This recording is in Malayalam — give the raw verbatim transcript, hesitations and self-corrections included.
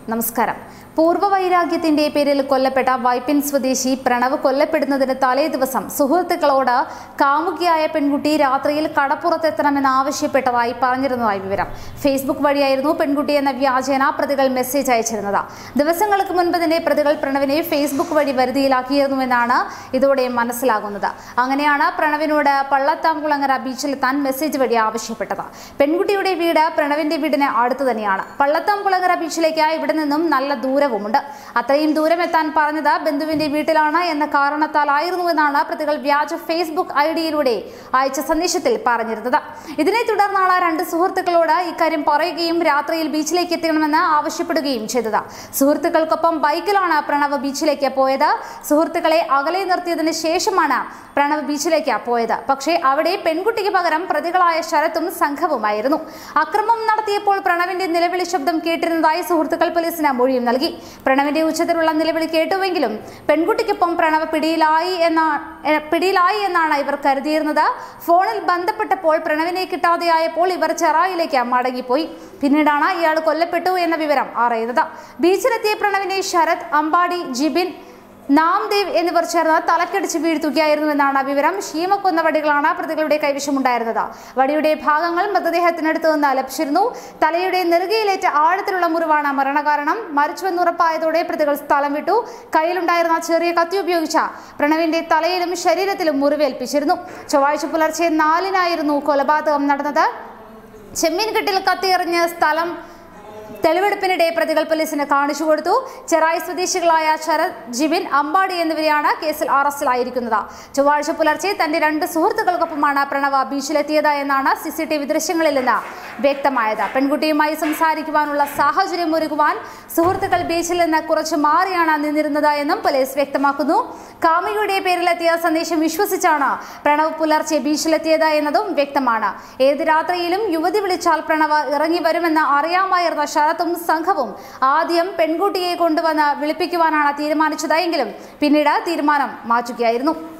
നമസ്കാരം. പൂർവ്വവൈരാഗ്യത്തിന്റെ പേരിൽ കൊല്ലപ്പെട്ട വൈപ്പിൻ സ്വദേശി പ്രണവ് കൊല്ലപ്പെടുന്നതിന് തലേ ദിവസം സുഹൃത്തുക്കളോട് കാമുകിയായ പെൺകുട്ടി രാത്രിയിൽ കടപ്പുറത്തെത്തണമെന്ന് ആവശ്യപ്പെട്ടതായി പറഞ്ഞിരുന്നതായി വിവരം. ഫേസ്ബുക്ക് വഴിയായിരുന്നു പെൺകുട്ടി എന്ന വ്യാജേന പ്രതികൾ മെസ്സേജ് അയച്ചിരുന്നത്. ദിവസങ്ങൾക്ക് മുൻപ് തന്നെ പ്രതികൾ പ്രണവിനെ ഫേസ്ബുക്ക് വഴി വരുതിയിലാക്കിയിരുന്നുവെന്നാണ് ഇതോടെ മനസ്സിലാകുന്നത്. അങ്ങനെയാണ് പ്രണവിനോട് പള്ളത്താംകുളങ്ങര ബീച്ചിലെത്താൻ മെസ്സേജ് വഴി ആവശ്യപ്പെട്ടത്. പെൺകുട്ടിയുടെ വീട് പ്രണവിന്റെ വീടിന് അടുത്ത് തന്നെയാണ്. പള്ളത്താംകുളങ്ങര ബീച്ചിലേക്ക് ഇവിടെ നിന്നും നല്ല ദൂരവുമുണ്ട്. അത്രയും ദൂരം എത്താൻ പറഞ്ഞത് ബന്ധുവിന്റെ വീട്ടിലാണ് എന്ന കാരണത്താലായിരുന്നുവെന്നാണ് പ്രതികൾ വ്യാജ ഫേസ്ബുക്ക് ഐ ഡിയിലൂടെ അയച്ച സന്ദേശത്തിൽ പറഞ്ഞിരുന്നത്. ഇതിനെ തുടർന്നാണ് രണ്ട് സുഹൃത്തുക്കളോട് ഇക്കാര്യം പറയുകയും രാത്രിയിൽ ബീച്ചിലേക്ക് എത്തണമെന്ന് ആവശ്യപ്പെടുകയും ചെയ്തത്. സുഹൃത്തുക്കൾക്കൊപ്പം ബൈക്കിലാണ് പ്രണവ് ബീച്ചിലേക്ക് പോയത്. സുഹൃത്തുക്കളെ അകലെ നിർത്തിയതിന് ശേഷമാണ് പ്രണവ് ബീച്ചിലേക്ക് പോയത്. പക്ഷേ അവിടെ പെൺകുട്ടിക്ക് പകരം പ്രതികളായ ശരത്തും സംഘവുമായിരുന്നു. അക്രമം നടത്തിയപ്പോൾ പ്രണവിന്റെ നിലവിളി ശബ്ദം കേട്ടിരുന്നതായി സുഹൃത്തുക്കൾ പോലീസിന് മൊഴിയും നൽകി. പ്രണവിന്റെ ഉച്ചത്തിലുള്ള നിലവിളി കേട്ടുവെങ്കിലും പെൺകുട്ടിക്കൊപ്പം പ്രണവ് പിടിയിലായി എന്ന പിടിയിലായി എന്നാണ് ഇവർ കരുതിയിരുന്നത്. ഫോണിൽ ബന്ധപ്പെട്ടപ്പോൾ പ്രണവിനെ കിട്ടാതെയായപ്പോൾ ഇവർ ചെറായിലേക്ക് മടങ്ങിപ്പോയി. പിന്നീടാണ് ഇയാൾ കൊല്ലപ്പെട്ടു എന്ന വിവരം അറിയുന്നത്. ബീച്ചിലെത്തിയ പ്രണവിനെ ശരത്, അമ്പാടി, ജിബിൻ, നാംദേവ് എന്നിവർ ചേർന്ന് തലക്കടിച്ച് വീഴ്ത്തുകയായിരുന്നുവെന്നാണ് വിവരം. ശീമക്കൊന്ന വടികളാണ് പ്രതികളുടെ കൈവശമുണ്ടായിരുന്നത്. വടിയുടെ ഭാഗങ്ങൾ മൃതദേഹത്തിനടുത്ത് നിന്ന് ലഭിച്ചിരുന്നു. തലയുടെ നെറുകയിലേറ്റ ആഴത്തിലുള്ള മുറിവാണ് മരണകാരണം. മരിച്ചുവെന്നുറപ്പായതോടെ പ്രതികൾ സ്ഥലം വിട്ടു. കയ്യിലുണ്ടായിരുന്ന ചെറിയ കത്തി ഉപയോഗിച്ച പ്രണവിന്റെ തലയിലും ശരീരത്തിലും മുറിവേൽപ്പിച്ചിരുന്നു. ചൊവ്വാഴ്ച പുലർച്ചെ നാലിനായിരുന്നു കൊലപാതകം നടന്നത്. ചെമ്മീൻകെട്ടിൽ കത്തിയെറിഞ്ഞ് സ്ഥലം തെളിവെടുപ്പിനിടെ പ്രതികൾ പോലീസിന് കാണിച്ചു കൊടുത്തു. ചെറായി സ്വദേശികളായ ശരത്, ജിബിൻ, അമ്പാടി എന്നിവരെയാണ് കേസിൽ അറസ്റ്റിലായിരിക്കുന്നത്. ചൊവ്വാഴ്ച പുലർച്ചെ തന്റെ രണ്ട് സുഹൃത്തുക്കൾക്കൊപ്പമാണ് പ്രണവ് ബീച്ചിലെത്തിയത് എന്നാണ് സി സി ടി വി ദൃശ്യങ്ങളിൽ നിന്ന് വ്യക്തമായത്. പെൺകുട്ടിയുമായി സംസാരിക്കുവാനുള്ള സാഹചര്യം ഒരുക്കുവാൻ സുഹൃത്തുക്കൾ ബീച്ചിൽ നിന്ന് കുറച്ച് മാറിയാണ് നിന്നിരുന്നത് എന്നും പോലീസ് വ്യക്തമാക്കുന്നു. കാമുകിയുടെ പേരിലെത്തിയ സന്ദേശം വിശ്വസിച്ചാണ് പ്രണവ് പുലർച്ചെ ബീച്ചിലെത്തിയത് എന്നതും വ്യക്തമാണ്. ഏത് രാത്രിയിലും യുവതി വിളിച്ചാൽ പ്രണവ് ഇറങ്ങി വരുമെന്ന് അറിയാമായിരുന്ന ശരത്തും സംഘവും ആദ്യം പെൺകുട്ടിയെ കൊണ്ടുവന്ന് വിളിപ്പിക്കുവാനാണ് തീരുമാനിച്ചതെങ്കിലും പിന്നീട് തീരുമാനം മാറ്റുകയായിരുന്നു.